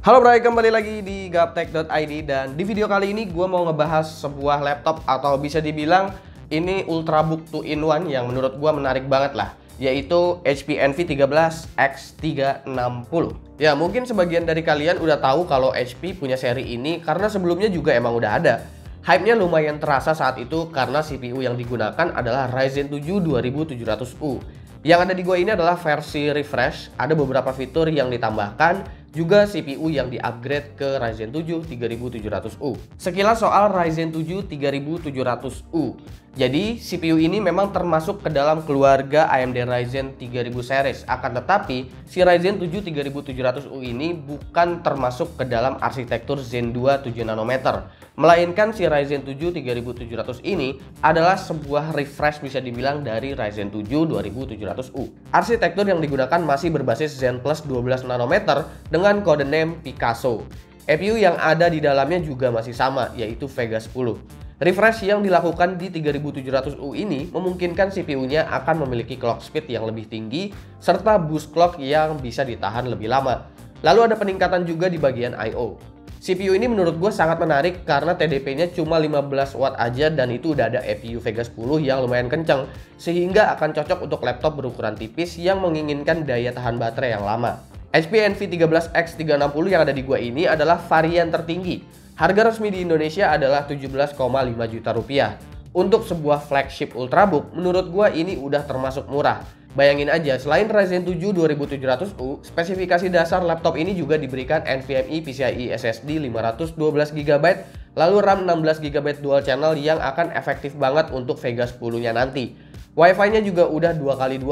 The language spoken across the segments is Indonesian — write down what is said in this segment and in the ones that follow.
Halo Bray, kembali lagi di gaptek.id dan di video kali ini gue mau ngebahas sebuah laptop atau bisa dibilang ini Ultrabook 2-in-1 yang menurut gue menarik banget lah, yaitu HP Envy 13 X360. Ya mungkin sebagian dari kalian udah tahu kalau HP punya seri ini karena sebelumnya juga emang udah ada. Hype-nya lumayan terasa saat itu karena CPU yang digunakan adalah Ryzen 7 2700U. Yang ada di gua ini adalah versi refresh, ada beberapa fitur yang ditambahkan, juga CPU yang di-upgrade ke Ryzen 7 3700U. Sekilas soal Ryzen 7 3700U. Jadi CPU ini memang termasuk ke dalam keluarga AMD Ryzen 3000 series. Akan tetapi si Ryzen 7 3700U ini bukan termasuk ke dalam arsitektur Zen 2 7 nanometer. Melainkan si Ryzen 7 3700 ini adalah sebuah refresh bisa dibilang dari Ryzen 7 2700U. Arsitektur yang digunakan masih berbasis Zen Plus 12 nanometer dengan kode name Picasso. EPU yang ada di dalamnya juga masih sama, yaitu Vega 10. Refresh yang dilakukan di 3700U ini memungkinkan CPU-nya akan memiliki clock speed yang lebih tinggi serta boost clock yang bisa ditahan lebih lama. Lalu ada peningkatan juga di bagian I/O. CPU ini menurut gue sangat menarik karena TDP-nya cuma 15 watt aja dan itu udah ada EPU Vega 10 yang lumayan kencang, sehingga akan cocok untuk laptop berukuran tipis yang menginginkan daya tahan baterai yang lama. HP Envy 13 X360 yang ada di gua ini adalah varian tertinggi. Harga resmi di Indonesia adalah 17,5 juta rupiah. Untuk sebuah flagship Ultrabook, menurut gua ini udah termasuk murah. Bayangin aja, selain Ryzen 7 2700U, spesifikasi dasar laptop ini juga diberikan NVMe PCIe SSD 512GB, lalu RAM 16GB dual channel yang akan efektif banget untuk Vega 10-nya nanti. Wi-Fi-nya juga udah 2x2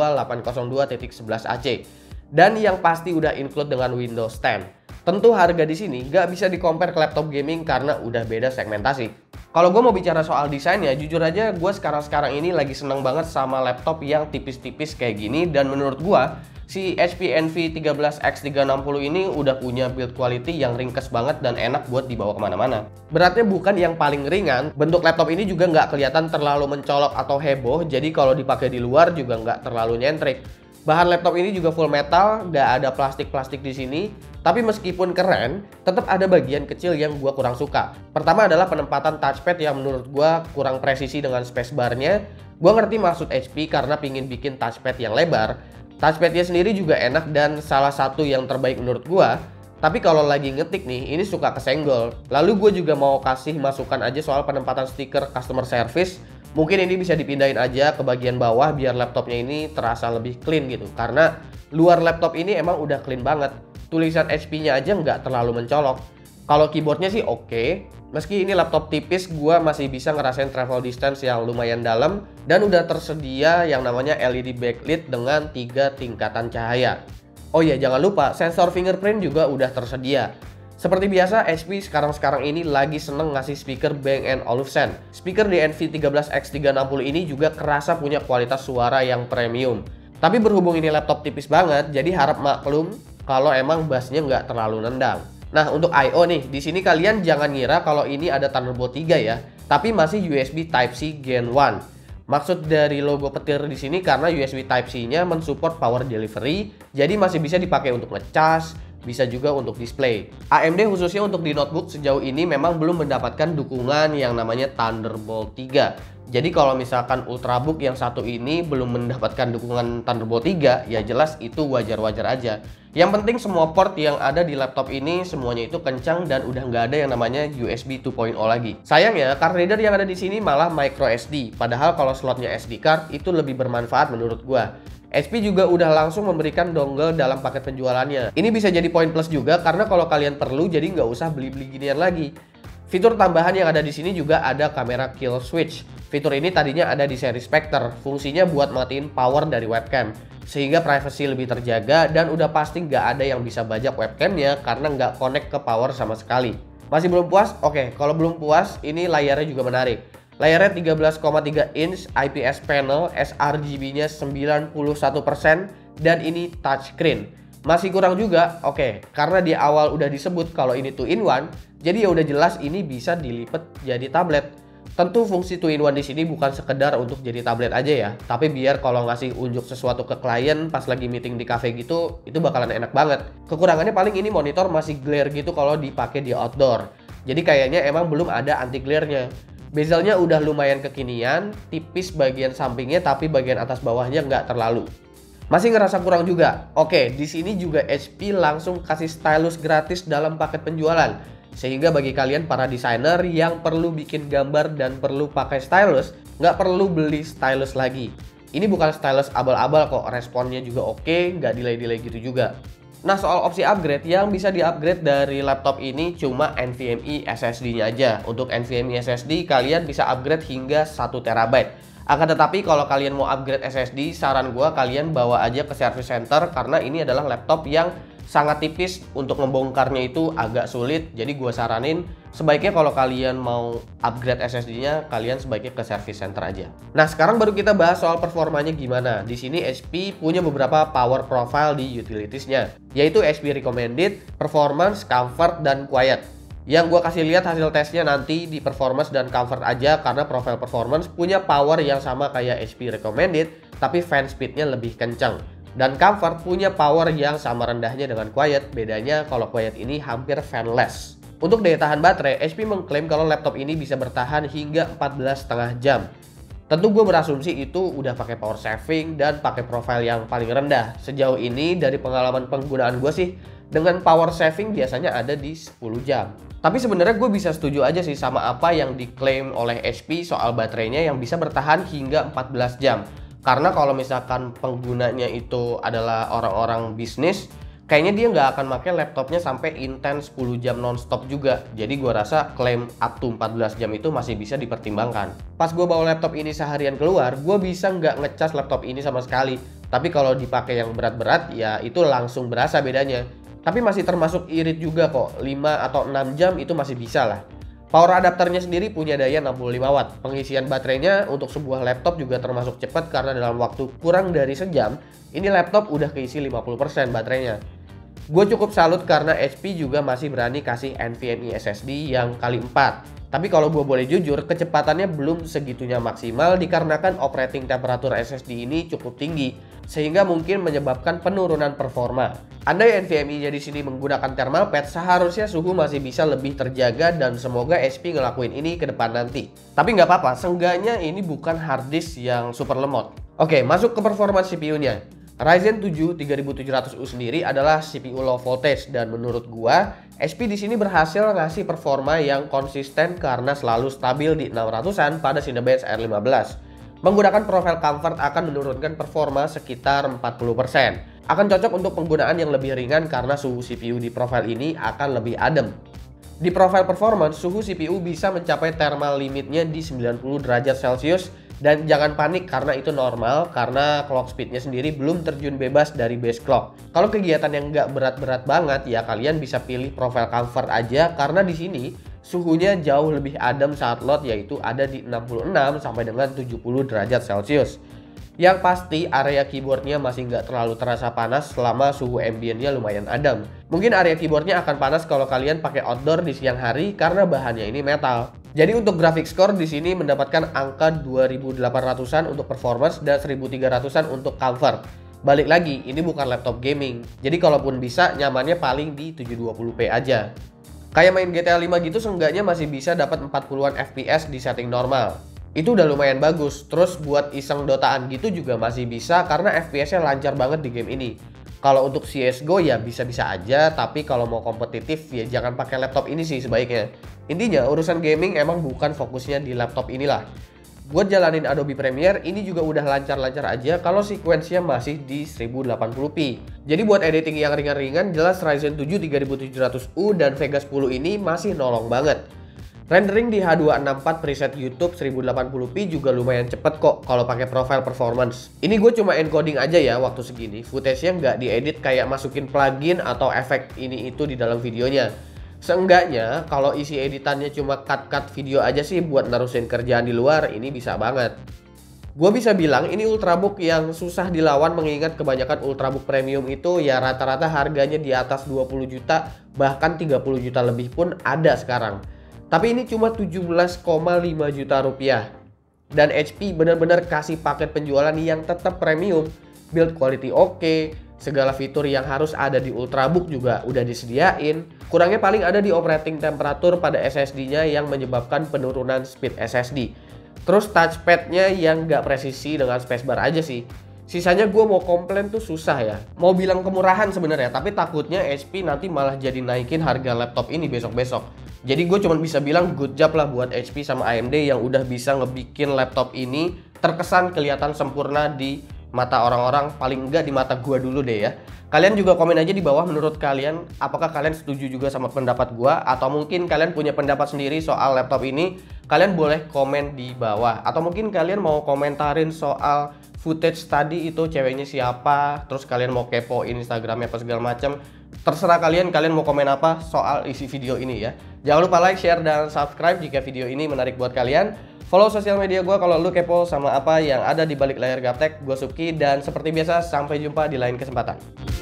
802.11ac. Dan yang pasti udah include dengan Windows 10. Tentu harga di sini nggak bisa di-compare ke laptop gaming karena udah beda segmentasi. Kalau gue mau bicara soal desainnya, jujur aja gue sekarang ini lagi seneng banget sama laptop yang tipis-tipis kayak gini. Dan menurut gue, si HP Envy 13 X360 ini udah punya build quality yang ringkes banget dan enak buat dibawa kemana-mana. Beratnya bukan yang paling ringan, bentuk laptop ini juga nggak kelihatan terlalu mencolok atau heboh, jadi kalau dipakai di luar juga nggak terlalu nyentrik. Bahan laptop ini juga full metal, nggak ada plastik-plastik di sini. Tapi meskipun keren, tetap ada bagian kecil yang gua kurang suka. Pertama adalah penempatan touchpad yang menurut gua kurang presisi dengan spacebar-nya. Gua ngerti maksud HP karena pingin bikin touchpad yang lebar. Touchpad-nya sendiri juga enak dan salah satu yang terbaik menurut gua. Tapi kalau lagi ngetik nih, ini suka kesenggol. Lalu gue juga mau kasih masukan aja soal penempatan stiker customer service. Mungkin ini bisa dipindahin aja ke bagian bawah biar laptopnya ini terasa lebih clean gitu. Karena luar laptop ini emang udah clean banget. Tulisan HP-nya aja nggak terlalu mencolok. Kalau keyboardnya sih oke. Meski ini laptop tipis, gue masih bisa ngerasain travel distance yang lumayan dalam. Dan udah tersedia yang namanya LED backlit dengan 3 tingkatan cahaya. Oh iya, jangan lupa sensor fingerprint juga udah tersedia. Seperti biasa, HP sekarang ini lagi seneng ngasih speaker Bang & Olufsen. Speaker di Envy 13 X360 ini juga kerasa punya kualitas suara yang premium. Tapi berhubung ini laptop tipis banget, jadi harap maklum kalau emang bassnya nggak terlalu nendang. Nah, untuk I/O nih, di sini kalian jangan ngira kalau ini ada Thunderbolt 3 ya, tapi masih USB Type-C Gen 1. Maksud dari logo petir di sini karena USB Type-C-nya mensupport power delivery, jadi masih bisa dipakai untuk ngecas, bisa juga untuk display. AMD khususnya untuk di notebook sejauh ini memang belum mendapatkan dukungan yang namanya Thunderbolt 3. Jadi kalau misalkan Ultrabook yang satu ini belum mendapatkan dukungan Thunderbolt 3, ya jelas itu wajar-wajar aja. Yang penting semua port yang ada di laptop ini semuanya itu kencang dan udah nggak ada yang namanya USB 2.0 lagi. Sayangnya card reader yang ada di sini malah micro SD, padahal kalau slotnya SD card itu lebih bermanfaat menurut gua. HP juga udah langsung memberikan dongle dalam paket penjualannya. Ini bisa jadi poin plus juga karena kalau kalian perlu jadi nggak usah beli-beli ginian lagi. Fitur tambahan yang ada di sini juga ada kamera kill switch. Fitur ini tadinya ada di seri Spectre, fungsinya buat matiin power dari webcam. Sehingga privacy lebih terjaga dan udah pasti nggak ada yang bisa bajak webcamnya karena nggak connect ke power sama sekali. Masih belum puas? Oke, kalau belum puas, ini layarnya juga menarik. Layarnya 13,3 inch IPS panel, sRGB-nya 91% dan ini touchscreen. Masih kurang juga? Oke, karena di awal udah disebut kalau ini 2-in-1, jadi ya udah jelas ini bisa dilipat jadi tablet. Tentu fungsi 2-in-1 di sini bukan sekedar untuk jadi tablet aja ya, tapi biar kalau ngasih unjuk sesuatu ke klien pas lagi meeting di cafe gitu, itu bakalan enak banget. Kekurangannya paling ini monitor masih glare gitu kalau dipakai di outdoor. Jadi kayaknya emang belum ada anti glare-nya. Bezelnya udah lumayan kekinian, tipis bagian sampingnya tapi bagian atas bawahnya nggak terlalu. Masih ngerasa kurang juga? Oke, di sini juga HP langsung kasih stylus gratis dalam paket penjualan. Sehingga bagi kalian para desainer yang perlu bikin gambar dan perlu pakai stylus, nggak perlu beli stylus lagi. Ini bukan stylus abal-abal kok, responnya juga oke, nggak delay-delay gitu juga. Nah, soal opsi upgrade, yang bisa di-upgrade dari laptop ini cuma NVMe SSD-nya aja. Untuk NVMe SSD, kalian bisa upgrade hingga 1 TB. Akan tetapi kalau kalian mau upgrade SSD, saran gua kalian bawa aja ke service center karena ini adalah laptop yang sangat tipis, untuk membongkarnya itu agak sulit. Jadi gua saranin sebaiknya kalau kalian mau upgrade SSD-nya, kalian sebaiknya ke service center aja. Nah, sekarang baru kita bahas soal performanya gimana. Di sini HP punya beberapa power profile di utilities-nya, yaitu HP Recommended, Performance, Comfort, dan Quiet. Yang gue kasih lihat hasil tesnya nanti di performance dan comfort aja, karena profile performance punya power yang sama kayak HP Recommended, tapi fan speednya lebih kencang. Dan comfort punya power yang sama rendahnya dengan quiet, bedanya kalau quiet ini hampir fanless. Untuk daya tahan baterai, HP mengklaim kalau laptop ini bisa bertahan hingga 14,5 jam. Tentu gue berasumsi itu udah pakai power saving dan pakai profile yang paling rendah. Sejauh ini dari pengalaman penggunaan gue sih, dengan power saving biasanya ada di 10 jam. Tapi sebenarnya gue bisa setuju aja sih sama apa yang diklaim oleh HP soal baterainya yang bisa bertahan hingga 14 jam. Karena kalau misalkan penggunanya itu adalah orang-orang bisnis, kayaknya dia nggak akan pakai laptopnya sampai intens 10 jam nonstop juga. Jadi gue rasa klaim up to 14 jam itu masih bisa dipertimbangkan. Pas gue bawa laptop ini seharian keluar, gue bisa nggak ngecas laptop ini sama sekali. Tapi kalau dipakai yang berat-berat, ya itu langsung berasa bedanya. Tapi masih termasuk irit juga kok, 5 atau 6 jam itu masih bisa lah. Power adapternya sendiri punya daya 65 watt. Pengisian baterainya untuk sebuah laptop juga termasuk cepat karena dalam waktu kurang dari sejam, ini laptop udah keisi 50% baterainya. Gue cukup salut karena HP juga masih berani kasih NVMe SSD yang kali 4. Tapi kalau gue boleh jujur, kecepatannya belum segitunya maksimal dikarenakan operating temperatur SSD ini cukup tinggi, sehingga mungkin menyebabkan penurunan performa. Andai NVMe-nya di sini menggunakan thermal pad, seharusnya suhu masih bisa lebih terjaga dan semoga HP ngelakuin ini ke depan nanti. Tapi nggak apa-apa, seenggaknya ini bukan hard disk yang super lemot. Oke, masuk ke performa CPU-nya. Ryzen 7 3700U sendiri adalah CPU low voltage dan menurut gua HP di sini berhasil ngasih performa yang konsisten karena selalu stabil di 600-an pada Cinebench R15. Menggunakan profile comfort akan menurunkan performa sekitar 40%. Akan cocok untuk penggunaan yang lebih ringan karena suhu CPU di profile ini akan lebih adem. Di profile performance, suhu CPU bisa mencapai thermal limitnya di 90 derajat Celcius. Dan jangan panik karena itu normal, karena clock speednya sendiri belum terjun bebas dari base clock. Kalau kegiatan yang nggak berat-berat banget ya kalian bisa pilih profile comfort aja, karena di sini suhunya jauh lebih adem saat load, yaitu ada di 66 sampai dengan 70 derajat Celcius. Yang pasti area keyboardnya masih nggak terlalu terasa panas selama suhu ambientnya lumayan adem. Mungkin area keyboardnya akan panas kalau kalian pakai outdoor di siang hari karena bahannya ini metal. Jadi untuk graphic score di sini mendapatkan angka 2800-an untuk performance dan 1300-an untuk comfort. Balik lagi, ini bukan laptop gaming. Jadi kalaupun bisa, nyamannya paling di 720p aja. Kayak main GTA 5 gitu seenggaknya masih bisa dapat 40-an FPS di setting normal. Itu udah lumayan bagus. Terus buat iseng dotaan gitu juga masih bisa karena FPS-nya lancar banget di game ini. Kalau untuk CSGO ya bisa-bisa aja, tapi kalau mau kompetitif ya jangan pakai laptop ini sih sebaiknya. Intinya urusan gaming emang bukan fokusnya di laptop inilah. Buat jalanin Adobe Premiere ini juga udah lancar-lancar aja kalau sequence-nya masih di 1080p. Jadi buat editing yang ringan-ringan jelas Ryzen 7 3700U dan Vega 10 ini masih nolong banget. Rendering di H264 preset YouTube 1080p juga lumayan cepet kok kalau pakai profile performance. Ini gue cuma encoding aja ya waktu segini, footage-nya nggak diedit kayak masukin plugin atau efek ini itu di dalam videonya. Seenggaknya kalau isi editannya cuma cut-cut video aja sih buat nerusin kerjaan di luar, ini bisa banget. Gue bisa bilang ini Ultrabook yang susah dilawan mengingat kebanyakan Ultrabook premium itu ya rata-rata harganya di atas 20 juta bahkan 30 juta lebih pun ada sekarang. Tapi ini cuma 17,5 juta rupiah. Dan HP benar-benar kasih paket penjualan yang tetap premium, build quality oke, segala fitur yang harus ada di Ultrabook juga udah disediain. Kurangnya paling ada di operating temperatur pada SSD-nya yang menyebabkan penurunan speed SSD. Terus touchpad-nya yang nggak presisi dengan spacebar aja sih. Sisanya gue mau komplain tuh susah ya. Mau bilang kemurahan sebenarnya, tapi takutnya HP nanti malah jadi naikin harga laptop ini besok-besok. Jadi gue cuma bisa bilang good job lah buat HP sama AMD yang udah bisa ngebikin laptop ini terkesan kelihatan sempurna di mata orang-orang, paling enggak di mata gue dulu deh ya. Kalian juga komen aja di bawah menurut kalian apakah kalian setuju juga sama pendapat gue, atau mungkin kalian punya pendapat sendiri soal laptop ini. Kalian boleh komen di bawah, atau mungkin kalian mau komentarin soal footage tadi itu ceweknya siapa, terus kalian mau kepoin Instagramnya apa segala macam. Terserah kalian mau komen apa soal isi video ini ya. Jangan lupa like, share, dan subscribe jika video ini menarik buat kalian. Follow sosial media gue kalau lu kepo sama apa yang ada di balik layar Gaptek. Gue Subki, dan seperti biasa sampai jumpa di lain kesempatan.